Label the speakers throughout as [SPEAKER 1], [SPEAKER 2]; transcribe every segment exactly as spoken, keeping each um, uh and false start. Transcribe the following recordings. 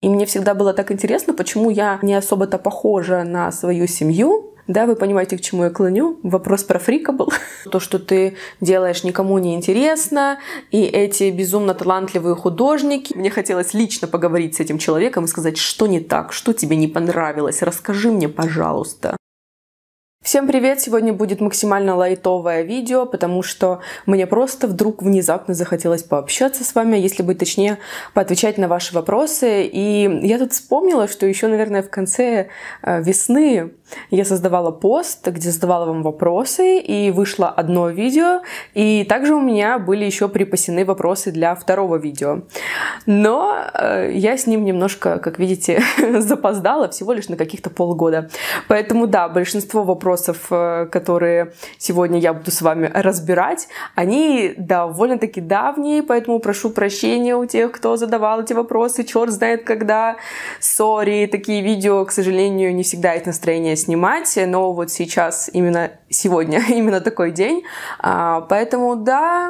[SPEAKER 1] И мне всегда было так интересно, почему я не особо-то похожа на свою семью. Да, вы понимаете, к чему я клоню? Вопрос про фрика был. То, что ты делаешь, никому не интересно, и эти безумно талантливые художники. Мне хотелось лично поговорить с этим человеком и сказать, что не так, что тебе не понравилось, расскажи мне, пожалуйста. Всем привет! Сегодня будет максимально лайтовое видео, потому что мне просто вдруг внезапно захотелось пообщаться с вами, если быть точнее, поотвечать на ваши вопросы. И я тут вспомнила, что еще, наверное, в конце весны я создавала пост, где задавала вам вопросы, и вышло одно видео, и также у меня были еще припасены вопросы для второго видео. Но я с ним немножко, как видите, запоздала, всего лишь на каких-то полгода. Поэтому да, большинство вопросов, которые сегодня я буду с вами разбирать, они довольно-таки давние, поэтому прошу прощения у тех, кто задавал эти вопросы, черт знает когда. Сори, такие видео, к сожалению, не всегда есть настроение снимать, но вот сейчас, именно сегодня, именно такой день. Поэтому да,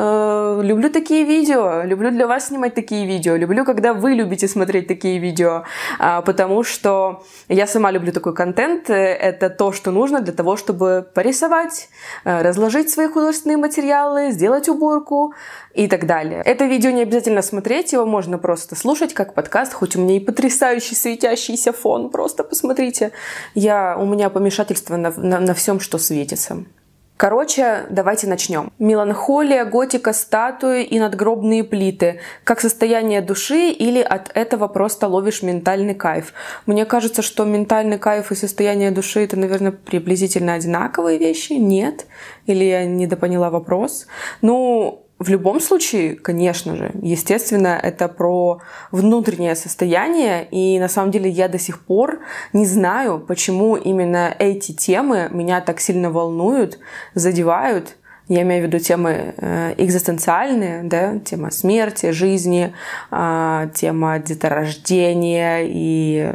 [SPEAKER 1] люблю такие видео, люблю для вас снимать такие видео, люблю, когда вы любите смотреть такие видео, потому что я сама люблю такой контент, это то, что нужно для того, чтобы порисовать, разложить свои художественные материалы, сделать уборку и так далее. Это видео не обязательно смотреть, его можно просто слушать как подкаст, хоть у меня и потрясающий светящийся фон, просто посмотрите. Я, у меня помешательство на, на, на всем, что светится. Короче, давайте начнем. Меланхолия, готика, статуи и надгробные плиты. Как состояние души или от этого просто ловишь ментальный кайф? Мне кажется, что ментальный кайф и состояние души — это, наверное, приблизительно одинаковые вещи. Нет? Или я недопоняла вопрос? Ну, в любом случае, конечно же, естественно, это про внутреннее состояние, и на самом деле я до сих пор не знаю, почему именно эти темы меня так сильно волнуют, задевают. Я имею в виду темы э, экзистенциальные, да, тема смерти, жизни, э, тема деторождения и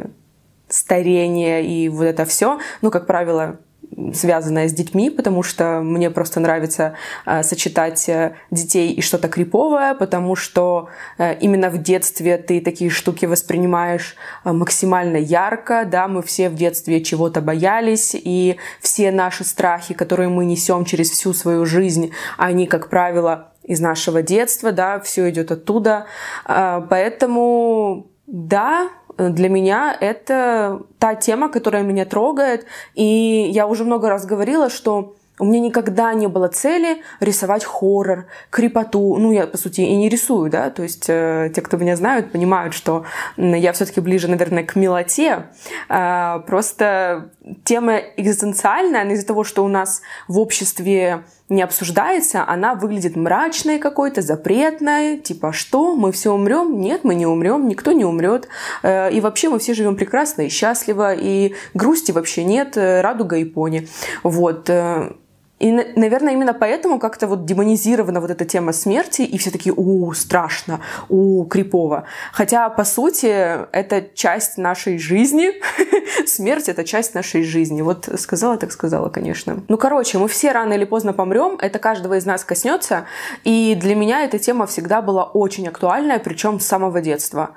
[SPEAKER 1] старения, и вот это все, ну, как правило, связанная с детьми, потому что мне просто нравится э, сочетать э, детей и что-то криповое, потому что э, именно в детстве ты такие штуки воспринимаешь э, максимально ярко, да, мы все в детстве чего-то боялись, и все наши страхи, которые мы несем через всю свою жизнь, они, как правило, из нашего детства, да, все идет оттуда, э, поэтому, да, для меня это та тема, которая меня трогает, и я уже много раз говорила, что у меня никогда не было цели рисовать хоррор, крипоту. Ну, я, по сути, и не рисую, да, то есть э, те, кто меня знают, понимают, что я все-таки ближе, наверное, к милоте. Э, просто тема экзистенциальная, она из-за того, что у нас в обществе не обсуждается, она выглядит мрачной какой-то, запретной, типа, что, мы все умрем? Нет, мы не умрем, никто не умрет. Э, и вообще мы все живем прекрасно и счастливо, и грусти вообще нет, радуга и пони. Вот. И, наверное, именно поэтому как-то вот демонизирована вот эта тема смерти, и все такие: «У, страшно, у, крипово». Хотя, по сути, это часть нашей жизни. Смерть — это часть нашей жизни. Вот сказала, так сказала, конечно. Ну, короче, мы все рано или поздно помрем, это каждого из нас коснется, и для меня эта тема всегда была очень актуальная, причем с самого детства.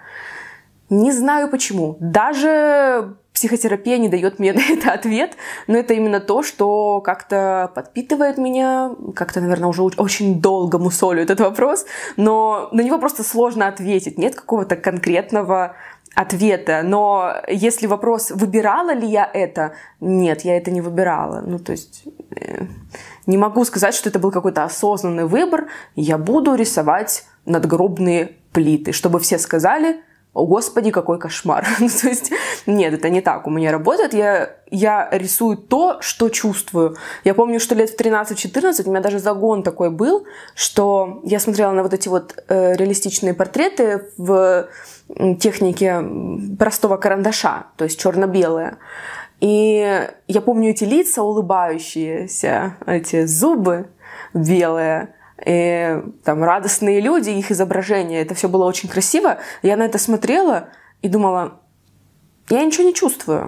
[SPEAKER 1] Не знаю почему. Даже психотерапия не дает мне на это ответ, но это именно то, что как-то подпитывает меня, как-то, наверное, уже очень долго мусолю этот вопрос, но на него просто сложно ответить, нет какого-то конкретного ответа. Но если вопрос, выбирала ли я это, нет, я это не выбирала. Ну, то есть не могу сказать, что это был какой-то осознанный выбор, я буду рисовать надгробные плиты, чтобы все сказали: «О, Господи, какой кошмар!» Ну, то есть, нет, это не так у меня работает. Я, я рисую то, что чувствую. Я помню, что лет в тринадцать-четырнадцать у меня даже загон такой был, что я смотрела на вот эти вот э, реалистичные портреты в технике простого карандаша, то есть черно-белые. И я помню эти лица улыбающиеся, эти зубы белые, и там радостные люди, их изображения, это все было очень красиво. Я на это смотрела и думала: я ничего не чувствую.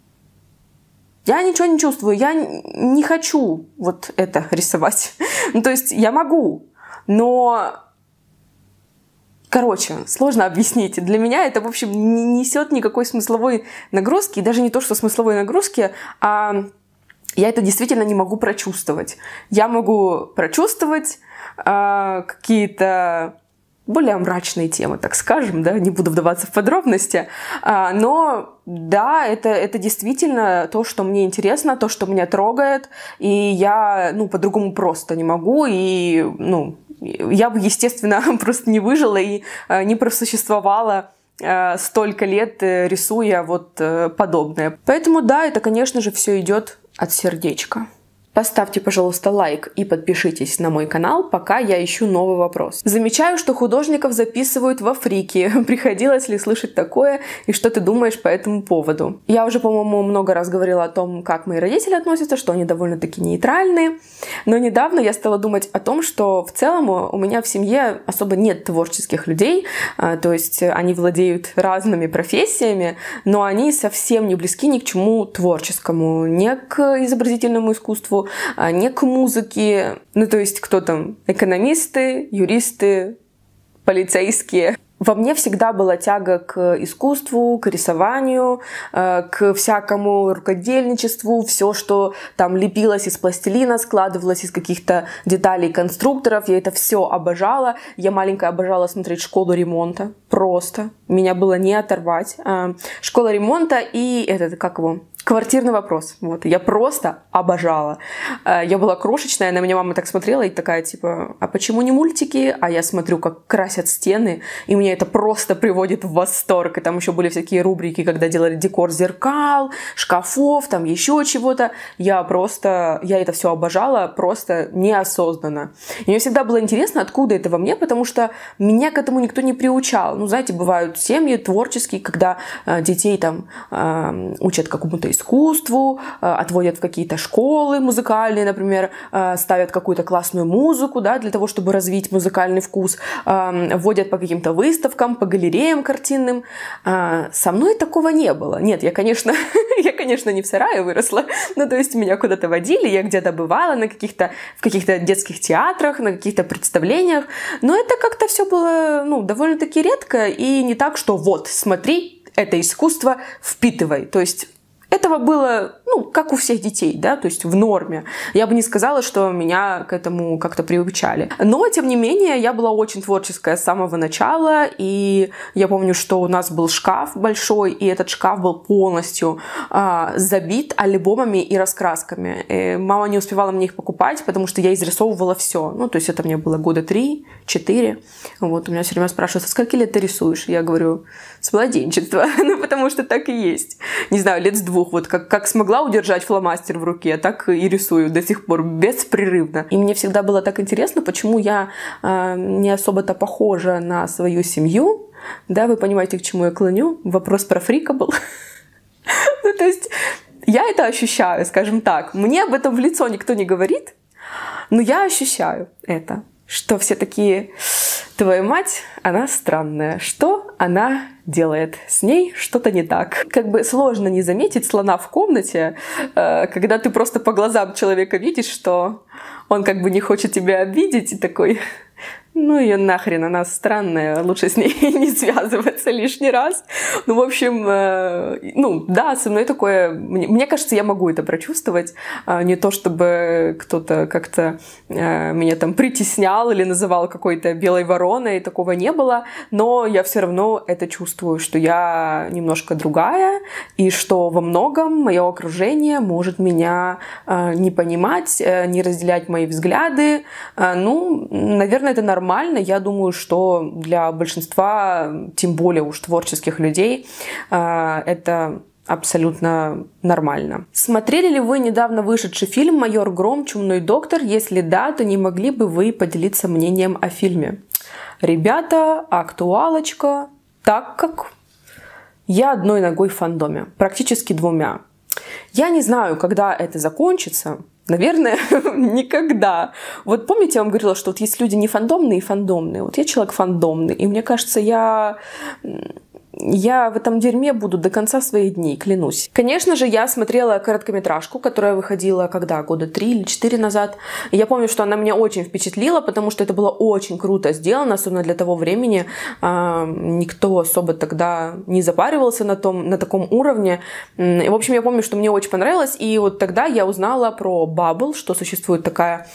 [SPEAKER 1] Я ничего не чувствую, я не хочу вот это рисовать. Ну, то есть я могу, но Короче, сложно объяснить. Для меня это, в общем, не несет никакой смысловой нагрузки. И даже не то, что смысловой нагрузки, а я это действительно не могу прочувствовать. Я могу прочувствовать э, какие-то более мрачные темы, так скажем, да, не буду вдаваться в подробности, а, но да, это, это действительно то, что мне интересно, то, что меня трогает, и я, ну, по-другому просто не могу, и, ну, я бы, естественно, просто не выжила и а, не просуществовала а, столько лет, рисуя вот а, подобное. Поэтому, да, это, конечно же, все идет от сердечка. Поставьте, пожалуйста, лайк и подпишитесь на мой канал, пока я ищу новый вопрос. Замечаю, что художников записывают в Африке. Приходилось ли слышать такое, и что ты думаешь по этому поводу? Я уже, по-моему, много раз говорила о том, как мои родители относятся, что они довольно-таки нейтральные. Но недавно я стала думать о том, что в целом у меня в семье особо нет творческих людей, то есть они владеют разными профессиями, но они совсем не близки ни к чему творческому, ни к изобразительному искусству, не к музыке. Ну, то есть кто там? Экономисты, юристы, полицейские. Во мне всегда была тяга к искусству, к рисованию, к всякому рукодельничеству. Все, что там лепилось из пластилина, складывалось из каких-то деталей конструкторов. Я это все обожала. Я маленькая обожала смотреть «Школу ремонта». Просто. Меня было не оторвать. «Школа ремонта» и этот, как его? «Квартирный вопрос». Вот. Я просто обожала. Я была крошечная, на меня мама так смотрела и такая, типа, а почему не мультики? А я смотрю, как красят стены, и меня это просто приводит в восторг. И там еще были всякие рубрики, когда делали декор зеркал, шкафов, там еще чего-то. Я просто, я это все обожала, просто неосознанно. И мне всегда было интересно, откуда это во мне, потому что меня к этому никто не приучал. Ну, знаете, бывают семьи творческие, когда э, детей там э, учат какому-то искусству, отводят в какие-то школы музыкальные, например, ставят какую-то классную музыку, да, для того, чтобы развить музыкальный вкус, вводят по каким-то выставкам, по галереям картинным. Со мной такого не было. Нет, я, конечно, я, конечно, не в сарае выросла, ну, то есть меня куда-то водили, я где-то бывала на каких-то, в каких-то детских театрах, на каких-то представлениях, но это как-то все было, ну, довольно-таки редко и не так, что вот, смотри, это искусство, впитывай. То есть этого было, ну, как у всех детей, да, то есть в норме. Я бы не сказала, что меня к этому как-то приучали. Но, тем не менее, я была очень творческая с самого начала, и я помню, что у нас был шкаф большой, и этот шкаф был полностью а, забит альбомами и раскрасками. И мама не успевала мне их покупать, потому что я изрисовывала все. Ну, то есть это мне было года три-четыре. Вот, у меня все время спрашивают, со скольки лет ты рисуешь? Я говорю, с младенчества. Ну, потому что так и есть. Не знаю, лет с двух. Вот как, как смогла удержать фломастер в руке, так и рисую до сих пор беспрерывно. И мне всегда было так интересно, почему я э, не особо-то похожа на свою семью. Да, вы понимаете, к чему я клоню. Вопрос про фрика был. Ну, то есть я это ощущаю, скажем так. Мне об этом в лицо никто не говорит, но я ощущаю это. Что все такие, твою мать, она странная. Что она делает? С ней что-то не так. Как бы сложно не заметить слона в комнате, когда ты просто по глазам человека видишь, что он как бы не хочет тебя обидеть и такой... Ну, ее нахрен, она странная, лучше с ней не связываться лишний раз. Ну, в общем, э, ну, да, со мной такое... Мне, мне кажется, я могу это прочувствовать. Э, не то, чтобы кто-то как-то э, меня там притеснял или называл какой-то белой вороной, такого не было. Но я все равно это чувствую, что я немножко другая, и что во многом мое окружение может меня э, не понимать, э, не разделять мои взгляды. Э, ну, наверное, это нормально. Нормально. Я думаю, что для большинства, тем более уж творческих людей, это абсолютно нормально. Смотрели ли вы недавно вышедший фильм «Майор Гром. Чумной доктор»? Если да, то не могли бы вы поделиться мнением о фильме? Ребята, актуалочка, так как я одной ногой в фандоме, практически двумя. Я не знаю, когда это закончится. Наверное, никогда. Вот помните, я вам говорила, что вот есть люди не фандомные и фандомные. Вот я человек фандомный, и мне кажется, я я в этом дерьме буду до конца своих дней, клянусь. Конечно же, я смотрела короткометражку, которая выходила когда? Года три или четыре назад. И я помню, что она меня очень впечатлила, потому что это было очень круто сделано, особенно для того времени. Никто особо тогда не запаривался на, том, на таком уровне. И, в общем, я помню, что мне очень понравилось. И вот тогда я узнала про Bubble, что существует такая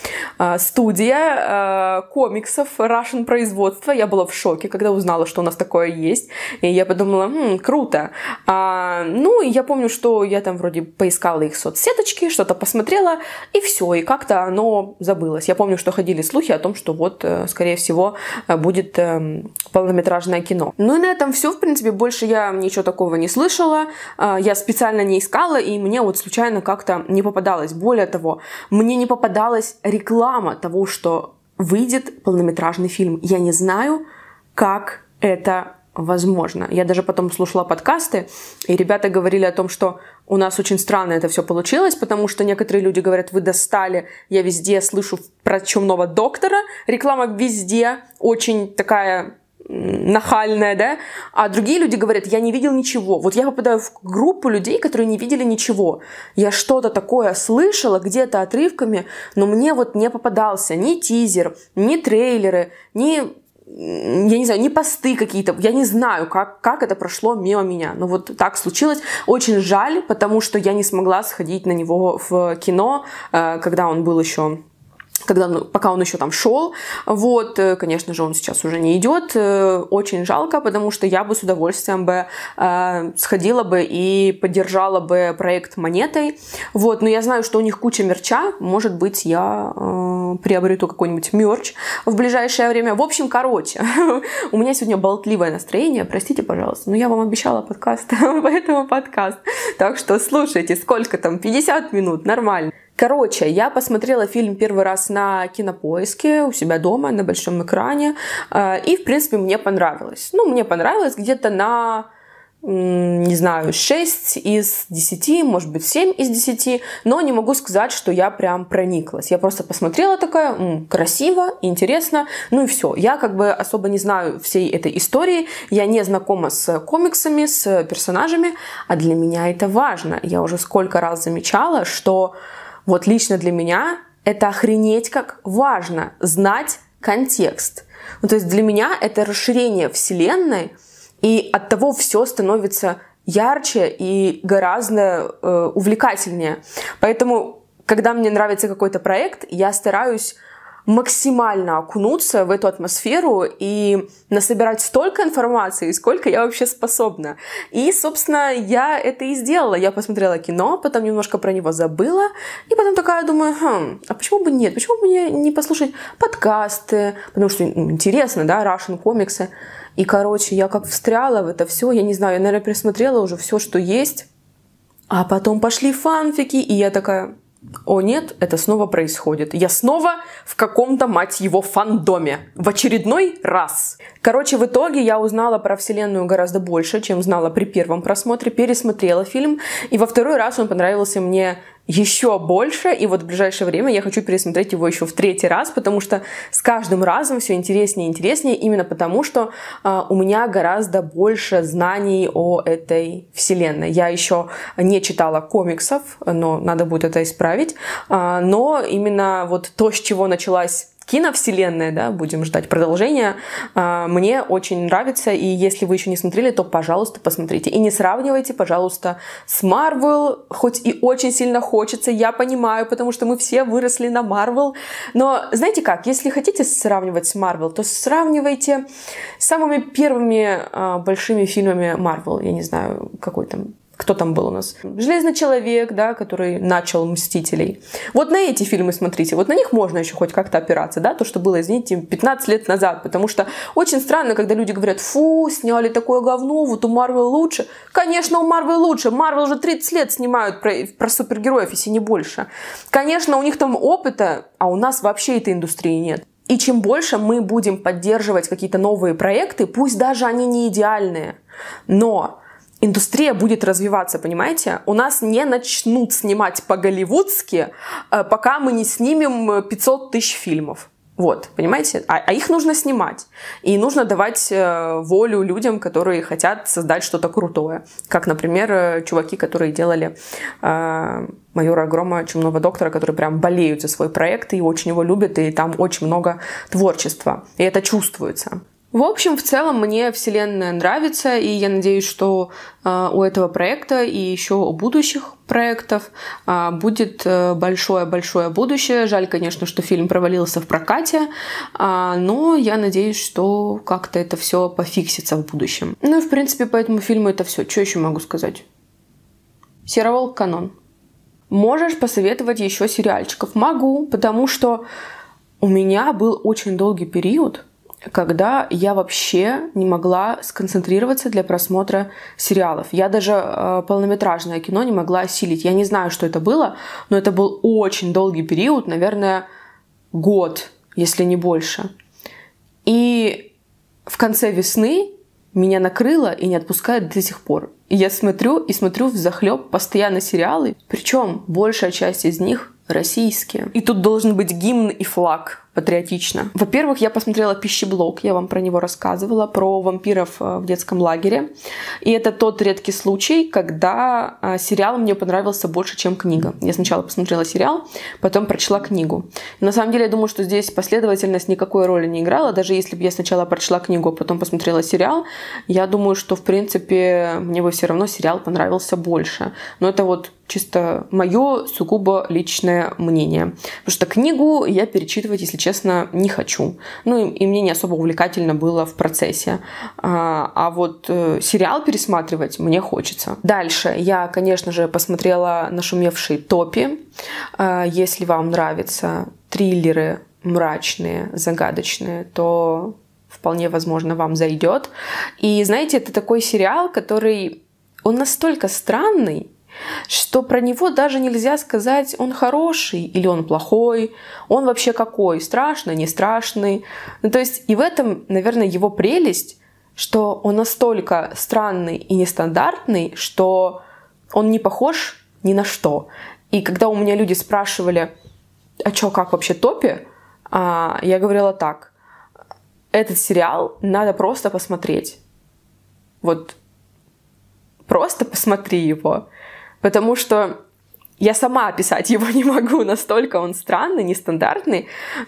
[SPEAKER 1] студия комиксов Russian производства. Я была в шоке, когда узнала, что у нас такое есть. И я подумала, хм, круто. А, ну, и я помню, что я там вроде поискала их соцсеточки, что-то посмотрела, и все, и как-то оно забылось. Я помню, что ходили слухи о том, что вот, скорее всего, будет полнометражное кино. Ну и на этом все, в принципе, больше я ничего такого не слышала. Я специально не искала, и мне вот случайно как-то не попадалось. Более того, мне не попадалась реклама того, что выйдет полнометражный фильм. Я не знаю, как это возможно. Я даже потом слушала подкасты, и ребята говорили о том, что у нас очень странно это все получилось, потому что некоторые люди говорят, вы достали, я везде слышу про чумного доктора, реклама везде очень такая нахальная, да, а другие люди говорят, я не видел ничего. Вот я попадаю в группу людей, которые не видели ничего. Я что-то такое слышала где-то отрывками, но мне вот не попадался ни тизер, ни трейлеры, ни я не знаю, не посты какие-то, я не знаю, как, как это прошло мимо меня, но вот так случилось. Очень жаль, потому что я не смогла сходить на него в кино, когда он был еще... Когда, пока он еще там шел, вот, конечно же, он сейчас уже не идет, очень жалко, потому что я бы с удовольствием бы э, сходила бы и поддержала бы проект монетой, вот, но я знаю, что у них куча мерча, может быть, я э, приобрету какой-нибудь мерч в ближайшее время. В общем, короче, у меня сегодня болтливое настроение, простите, пожалуйста, но я вам обещала подкаст, поэтому подкаст, так что слушайте, сколько там, пятьдесят минут, нормально. Короче, я посмотрела фильм первый раз на Кинопоиске у себя дома на большом экране, и, в принципе, мне понравилось. Ну, мне понравилось где-то на, не знаю, шесть из десяти, может быть, семь из десяти, но не могу сказать, что я прям прониклась. Я просто посмотрела такая, м, красиво, интересно, ну и все. Я как бы особо не знаю всей этой истории, я не знакома с комиксами, с персонажами, а для меня это важно. Я уже сколько раз замечала, что вот лично для меня это охренеть как важно знать контекст. Ну, то есть для меня это расширение вселенной, и от того все становится ярче и гораздо э, увлекательнее. Поэтому, когда мне нравится какой-то проект, я стараюсь максимально окунуться в эту атмосферу и насобирать столько информации, сколько я вообще способна. И, собственно, я это и сделала. Я посмотрела кино, потом немножко про него забыла, и потом такая думаю, хм, а почему бы нет? Почему бы мне не послушать подкасты? Потому что ну, интересно, да, Russian комиксы. И, короче, я как встряла в это все, я не знаю, я, наверное, пересмотрела уже все, что есть. А потом пошли фанфики, и я такая... О нет, это снова происходит. Я снова в каком-то, мать его, фандоме. В очередной раз. Короче, в итоге я узнала про вселенную гораздо больше, чем знала при первом просмотре. Пересмотрела фильм. И во второй раз он понравился мне еще больше. И вот в ближайшее время я хочу пересмотреть его еще в третий раз, потому что с каждым разом все интереснее и интереснее. Именно потому, что э, у меня гораздо больше знаний о этой вселенной. Я еще не читала комиксов, но надо будет это исправить. Э, но именно вот то, с чего началась киновселенная, да, будем ждать продолжения, мне очень нравится, и если вы еще не смотрели, то, пожалуйста, посмотрите. И не сравнивайте, пожалуйста, с Marvel, хоть и очень сильно хочется, я понимаю, потому что мы все выросли на Marvel, но знаете как, если хотите сравнивать с Marvel, то сравнивайте с самыми первыми большими фильмами Marvel, я не знаю, какой там, кто там был у нас? Железный человек, да, который начал Мстителей. Вот на эти фильмы смотрите, вот на них можно еще хоть как-то опираться, да, то, что было, извините, пятнадцать лет назад, потому что очень странно, когда люди говорят, фу, сняли такое говно, вот у Марвел лучше. Конечно, у Марвел лучше, Марвел уже тридцать лет снимают про, про супергероев, если не больше. Конечно, у них там опыта, а у нас вообще этой индустрии нет. И чем больше мы будем поддерживать какие-то новые проекты, пусть даже они не идеальные, но индустрия будет развиваться, понимаете? У нас не начнут снимать по-голливудски, пока мы не снимем пятьсот тысяч фильмов. Вот, понимаете? А, а их нужно снимать. И нужно давать э, волю людям, которые хотят создать что-то крутое. Как, например, э, чуваки, которые делали э, «Майора Грома», «Чумного доктора», которые прям болеют за свой проект и очень его любят, и там очень много творчества. И это чувствуется. В общем, в целом мне вселенная нравится, и я надеюсь, что э, у этого проекта и еще у будущих проектов э, будет большое-большое будущее. Жаль, конечно, что фильм провалился в прокате, э, но я надеюсь, что как-то это все пофиксится в будущем. Ну и, в принципе, по этому фильму это все. Что еще могу сказать? «Сероволк» канон. Можешь посоветовать еще сериальчиков? Могу, потому что у меня был очень долгий период, когда я вообще не могла сконцентрироваться для просмотра сериалов. Я даже э, полнометражное кино не могла осилить. Я не знаю, что это было, но это был очень долгий период, наверное, год, если не больше. И в конце весны меня накрыло и не отпускает до сих пор. И я смотрю и смотрю взахлеб постоянно сериалы, причем большая часть из них российские. И тут должен быть гимн и флаг. Патриотично. Во-первых, я посмотрела «Пищеблок», я вам про него рассказывала, про вампиров в детском лагере. И это тот редкий случай, когда сериал мне понравился больше, чем книга. Я сначала посмотрела сериал, потом прочла книгу. И на самом деле, я думаю, что здесь последовательность никакой роли не играла. Даже если бы я сначала прочла книгу, а потом посмотрела сериал, я думаю, что, в принципе, мне бы все равно сериал понравился больше. Но это вот чисто мое сугубо личное мнение. Потому что книгу я перечитывать, если честно, не хочу. Ну и, и мне не особо увлекательно было в процессе. А, а вот э, сериал пересматривать мне хочется. Дальше я, конечно же, посмотрела нашумевший «Топи». А, если вам нравятся триллеры мрачные, загадочные, то вполне возможно вам зайдет. И знаете, это такой сериал, который... Он настолько странный, что про него даже нельзя сказать, он хороший или он плохой, он вообще какой, страшный, не страшный. Ну, то есть и в этом, наверное, его прелесть, что он настолько странный и нестандартный, что он не похож ни на что. И когда у меня люди спрашивали, а чё, как вообще «Топи?», я говорила так: этот сериал надо просто посмотреть. Вот просто посмотри его. Потому что я сама описать его не могу, настолько он странный, нестандартный,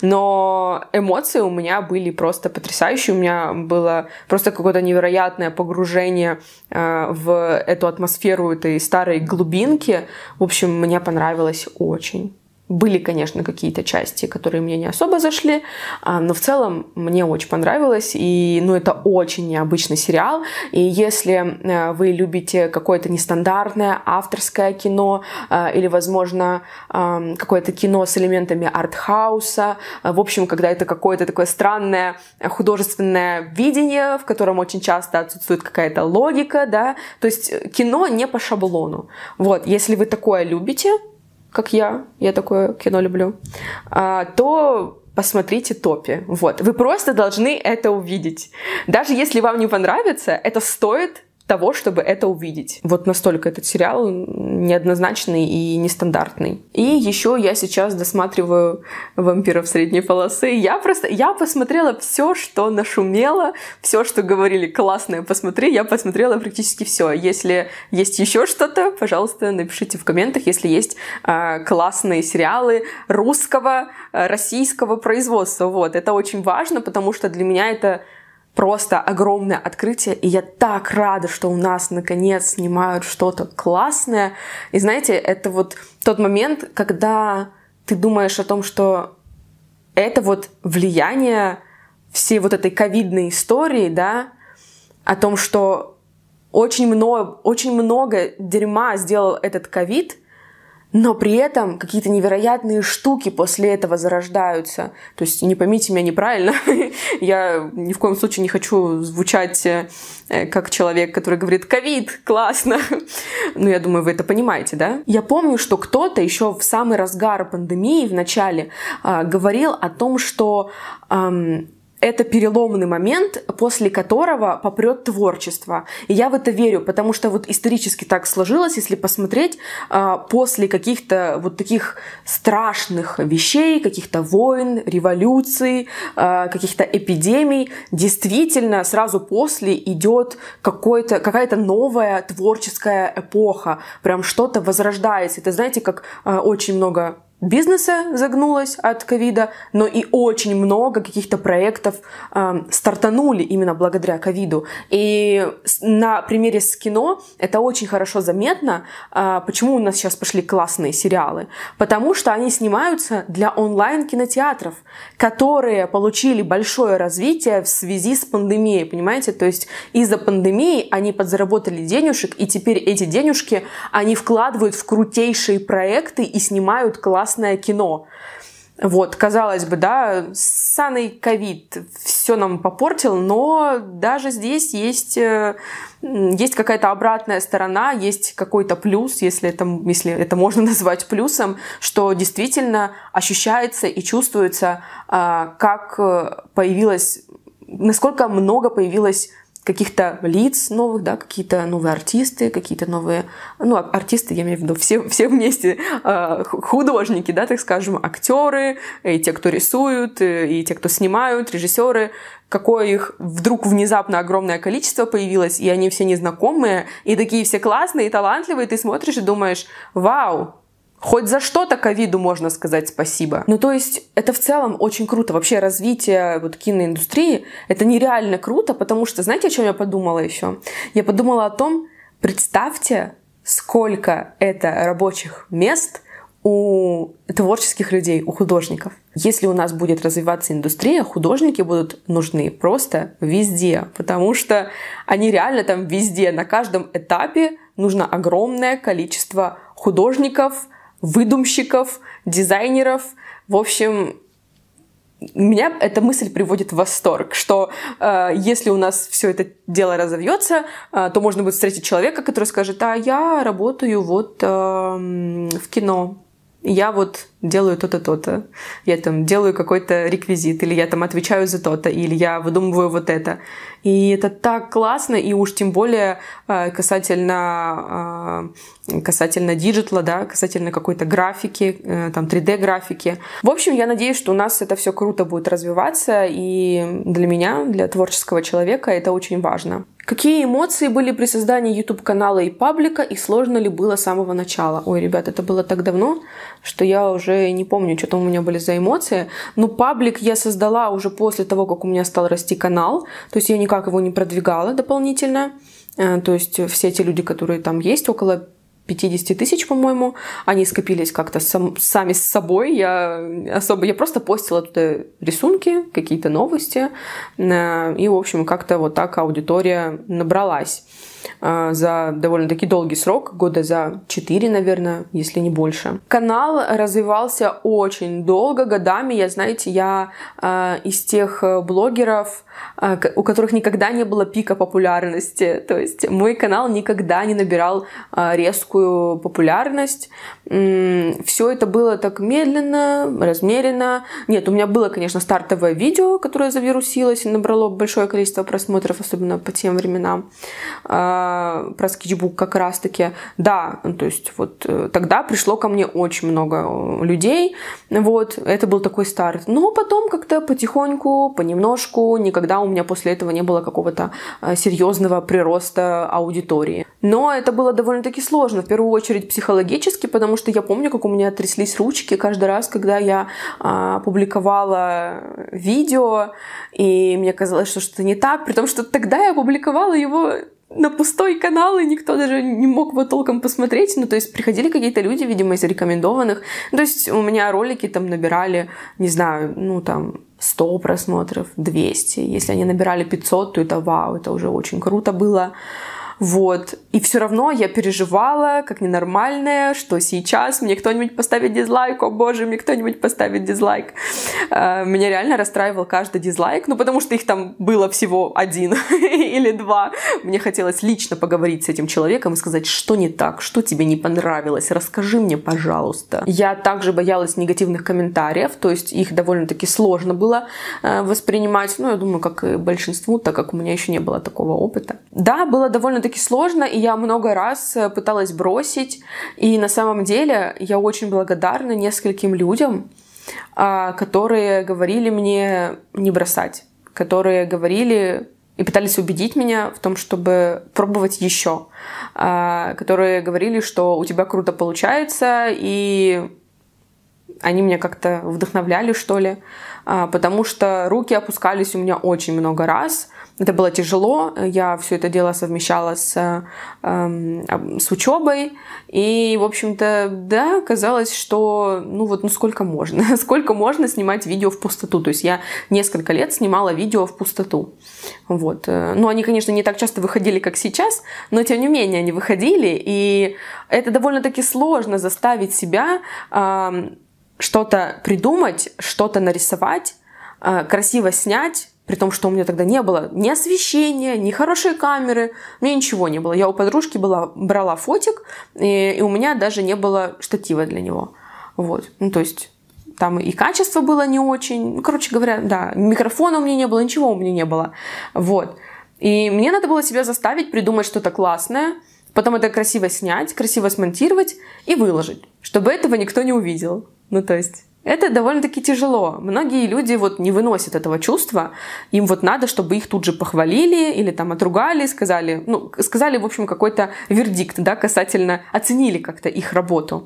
[SPEAKER 1] но эмоции у меня были просто потрясающие. У меня было просто какое-то невероятное погружение э, в эту атмосферу этой старой глубинки. В общем, мне понравилось очень. Были, конечно, какие-то части, которые мне не особо зашли, но в целом мне очень понравилось. И, ну, это очень необычный сериал. И если вы любите какое-то нестандартное авторское кино или, возможно, какое-то кино с элементами артхауса, в общем, когда это какое-то такое странное художественное видение, в котором очень часто отсутствует какая-то логика, да, то есть кино не по шаблону. Вот, если вы такое любите, как я, я такое кино люблю, то посмотрите «Топи». Вот. Вы просто должны это увидеть. Даже если вам не понравится, это стоит того, чтобы это увидеть. Вот настолько этот сериал неоднозначный и нестандартный. И еще я сейчас досматриваю «Вампиров средней полосы». Я просто, я посмотрела все, что нашумело, все, что говорили классное, посмотри, я посмотрела практически все. Если есть еще что-то, пожалуйста, напишите в комментах, если есть э, классные сериалы русского, э, российского производства. Вот. Это очень важно, потому что для меня это просто огромное открытие, и я так рада, что у нас наконец снимают что-то классное. И знаете, это вот тот момент, когда ты думаешь о том, что это вот влияние всей вот этой ковидной истории, да, о том, что очень много, очень много дерьма сделал этот ковид, но при этом какие-то невероятные штуки после этого зарождаются. То есть не поймите меня неправильно, я ни в коем случае не хочу звучать как человек, который говорит «ковид, классно». Ну, я думаю, вы это понимаете, да? Я помню, что кто-то еще в самый разгар пандемии, в начале, говорил о том, что это переломный момент, после которого попрет творчество. И я в это верю, потому что вот исторически так сложилось, если посмотреть, после каких-то вот таких страшных вещей, каких-то войн, революций, каких-то эпидемий, действительно сразу после идет какой-то, какая-то новая творческая эпоха. Прям что-то возрождается. Это, знаете, как очень много бизнеса загнулось от ковида, но и очень много каких-то проектов э, стартанули именно благодаря ковиду. И на примере с кино это очень хорошо заметно, э, почему у нас сейчас пошли классные сериалы. Потому что они снимаются для онлайн-кинотеатров, которые получили большое развитие в связи с пандемией, понимаете? То есть из-за пандемии они подзаработали денежек, и теперь эти денежки они вкладывают в крутейшие проекты и снимают классные кино. Вот, казалось бы, да, ссаный ковид все нам попортил, но даже здесь есть, есть какая-то обратная сторона, есть какой-то плюс, если это, если это можно назвать плюсом, что действительно ощущается и чувствуется, как появилось, насколько много появилось каких-то лиц новых, да, какие-то новые артисты, какие-то новые, ну, артисты, я имею в виду, все, все вместе э, художники, да, так скажем, актеры, и те, кто рисуют, и те, кто снимают, режиссеры, какое их вдруг внезапно огромное количество появилось, и они все незнакомые, и такие все классные и талантливые, ты смотришь и думаешь, вау, хоть за что-то ковиду можно сказать спасибо. Ну, то есть, это в целом очень круто. Вообще, развитие вот киноиндустрии, это нереально круто, потому что, знаете, о чем я подумала еще? Я подумала о том, представьте, сколько это рабочих мест у творческих людей, у художников. Если у нас будет развиваться индустрия, художники будут нужны просто везде, потому что они реально там везде, на каждом этапе нужно огромное количество художников, выдумщиков, дизайнеров. В общем, меня эта мысль приводит в восторг, что э, если у нас все это дело разовьется, э, то можно будет встретить человека, который скажет, а я работаю вот э, в кино, я вот делаю то-то, то-то, я там делаю какой-то реквизит, или я там отвечаю за то-то, или я выдумываю вот это. И это так классно, и уж тем более касательно, касательно диджитала, да, касательно какой-то графики, там три дэ-графики. В общем, я надеюсь, что у нас это все круто будет развиваться, и для меня, для творческого человека это очень важно. Какие эмоции были при создании YouTube-канала и паблика, и сложно ли было с самого начала? Ой, ребят, это было так давно, что я уже не помню, что там у меня были за эмоции. Но паблик я создала уже после того, как у меня стал расти канал. То есть я никак его не продвигала дополнительно. То есть все те люди, которые там есть, около пятьдесят тысяч, по-моему, они скопились как-то сам, сами с собой. Я особо, я просто постила туда рисунки, какие-то новости. И, в общем, как-то вот так аудитория набралась за довольно-таки долгий срок, года за четыре, наверное, если не больше. Канал развивался очень долго, годами. Я, знаете, я э, из тех блогеров, э, у которых никогда не было пика популярности. То есть мой канал никогда не набирал э, резкую популярность. М-м, все это было так медленно, размеренно. Нет, у меня было, конечно, стартовое видео, которое завирусилось и набрало большое количество просмотров, особенно по тем временам. Про скетчбук как раз-таки. Да, то есть вот тогда пришло ко мне очень много людей. Вот, это был такой старт. Но потом как-то потихоньку, понемножку, никогда у меня после этого не было какого-то серьезного прироста аудитории. Но это было довольно-таки сложно, в первую очередь психологически, потому что я помню, как у меня тряслись ручки каждый раз, когда я а, публиковала видео, и мне казалось, что что-то не так, при том, что тогда я публиковала его на пустой канал, и никто даже не мог его толком посмотреть. Ну, то есть приходили какие-то люди, видимо, из рекомендованных. То есть у меня ролики там набирали, не знаю, ну, там, сто просмотров, двести. Если они набирали пятьсот, то это вау, это уже очень круто было. Вот. И все равно я переживала, как ненормальная, что сейчас мне кто-нибудь поставит дизлайк, о боже, мне кто-нибудь поставит дизлайк. Меня реально расстраивал каждый дизлайк, ну потому что их там было всего один или два. Мне хотелось лично поговорить с этим человеком и сказать, что не так, что тебе не понравилось, расскажи мне, пожалуйста. Я также боялась негативных комментариев, то есть их довольно-таки сложно было воспринимать, ну я думаю, как и большинству, так как у меня еще не было такого опыта. Да, было довольно-таки сложно, и я много раз пыталась бросить, и на самом деле я очень благодарна нескольким людям, которые говорили мне не бросать, которые говорили и пытались убедить меня в том, чтобы пробовать еще, которые говорили, что у тебя круто получается, и они меня как-то вдохновляли, что ли, потому что руки опускались у меня очень много раз. Это было тяжело, я все это дело совмещала с, э, с учебой, и, в общем-то, да, казалось, что, ну вот, ну сколько можно, сколько можно снимать видео в пустоту, то есть я несколько лет снимала видео в пустоту, вот. Ну, они, конечно, не так часто выходили, как сейчас, но, тем не менее, они выходили, и это довольно-таки сложно заставить себя э, что-то придумать, что-то нарисовать, э, красиво снять, при том, что у меня тогда не было ни освещения, ни хорошей камеры, у меня ничего не было. Я у подружки была, брала фотик, и, и у меня даже не было штатива для него. Вот. Ну, то есть там и качество было не очень. Ну, короче говоря, да, микрофона у меня не было, ничего у меня не было. Вот. И мне надо было себя заставить придумать что-то классное, потом это красиво снять, красиво смонтировать и выложить, чтобы этого никто не увидел. Ну, то есть... Это довольно-таки тяжело. Многие люди вот не выносят этого чувства. Им вот надо, чтобы их тут же похвалили или там отругали, сказали, ну, сказали, в общем, какой-то вердикт, да, касательно, оценили как-то их работу.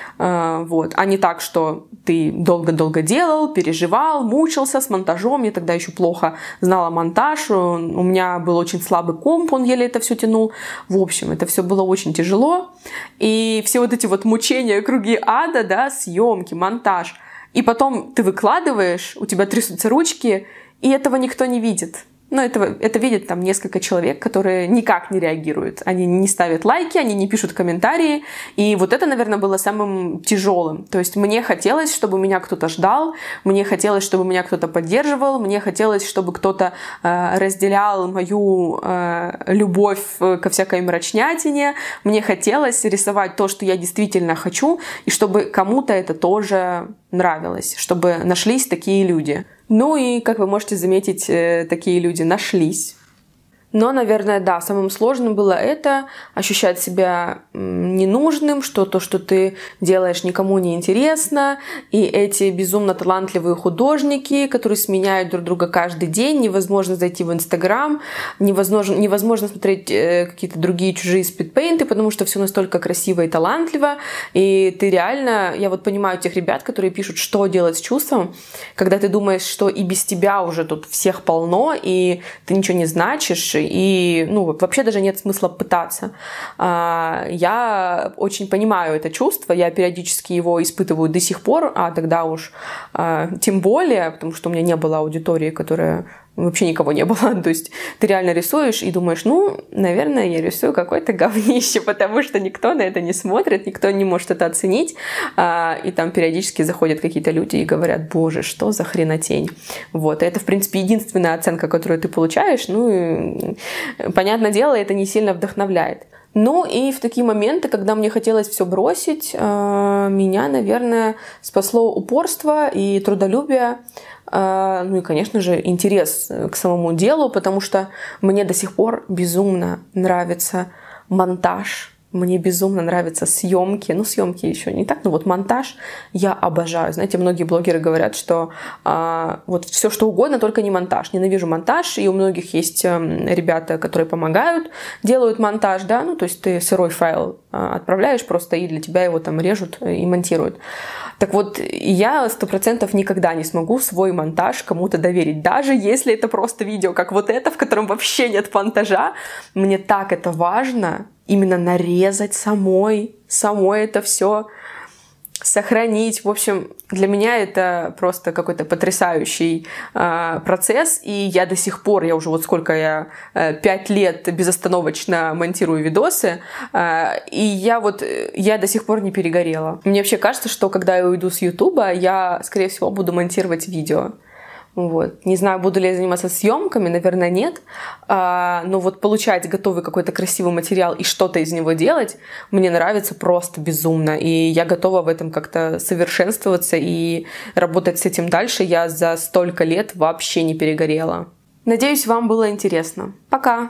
[SPEAKER 1] Вот. А не так, что ты долго-долго делал, переживал, мучился с монтажом. Я тогда еще плохо знала монтаж. У меня был очень слабый комп, он еле это все тянул. В общем, это все было очень тяжело. И все вот эти вот мучения, круги ада, да, съемки, монтаж. И потом ты выкладываешь, у тебя трясутся ручки, и этого никто не видит. Но этого, это видят там несколько человек, которые никак не реагируют. Они не ставят лайки, они не пишут комментарии. И вот это, наверное, было самым тяжелым. То есть мне хотелось, чтобы меня кто-то ждал, мне хотелось, чтобы меня кто-то поддерживал, мне хотелось, чтобы кто-то э, разделял мою э, любовь ко всякой мрачнятине. Мне хотелось рисовать то, что я действительно хочу, и чтобы кому-то это тоже нравилось, чтобы нашлись такие люди. Ну и, как вы можете заметить, такие люди нашлись. Но, наверное, да, самым сложным было это, ощущать себя ненужным, что то, что ты делаешь, никому не интересно. И эти безумно талантливые художники, которые сменяют друг друга каждый день, невозможно зайти в Инстаграм, невозможно, невозможно смотреть какие-то другие чужие спидпейнты, потому что все настолько красиво и талантливо. И ты реально, я вот понимаю тех ребят, которые пишут, что делать с чувством, когда ты думаешь, что и без тебя уже тут всех полно, и ты ничего не значишь, и ну, вообще даже нет смысла пытаться. Я очень понимаю это чувство, я периодически его испытываю до сих пор, а тогда уж тем более, потому что у меня не было аудитории, которая... Вообще никого не было. То есть ты реально рисуешь и думаешь, ну, наверное, я рисую какое-то говнище, потому что никто на это не смотрит, никто не может это оценить. И там периодически заходят какие-то люди и говорят, боже, что за хренотень. Вот. И это, в принципе, единственная оценка, которую ты получаешь. Ну, и, понятное дело, это не сильно вдохновляет. Ну и в такие моменты, когда мне хотелось все бросить, меня, наверное, спасло упорство и трудолюбие. Ну и, конечно же, интерес к самому делу, потому что мне до сих пор безумно нравится монтаж, мне безумно нравятся съемки. Ну, съемки еще не так, но вот монтаж я обожаю. Знаете, многие блогеры говорят, что а, вот все что угодно, только не монтаж. Ненавижу монтаж, и у многих есть а, ребята, которые помогают, делают монтаж, да, ну, то есть ты сырой файл а, отправляешь просто, и для тебя его там режут и монтируют. Так вот, я сто процентов никогда не смогу свой монтаж кому-то доверить. Даже если это просто видео, как вот это, в котором вообще нет монтажа. Мне так это важно именно нарезать самой, самой это все сохранить. В общем, для меня это просто какой-то потрясающий э, процесс, и я до сих пор, я уже вот сколько я, э, пять лет безостановочно монтирую видосы, э, и я вот, я до сих пор не перегорела. Мне вообще кажется, что когда я уйду с Ютуба, я, скорее всего, буду монтировать видео. Вот. Не знаю, буду ли я заниматься съемками, наверное, нет. А, но вот получать готовый какой-то красивый материал и что-то из него делать мне нравится просто безумно. И я готова в этом как-то совершенствоваться и работать с этим дальше. Я за столько лет вообще не перегорела. Надеюсь, вам было интересно. Пока!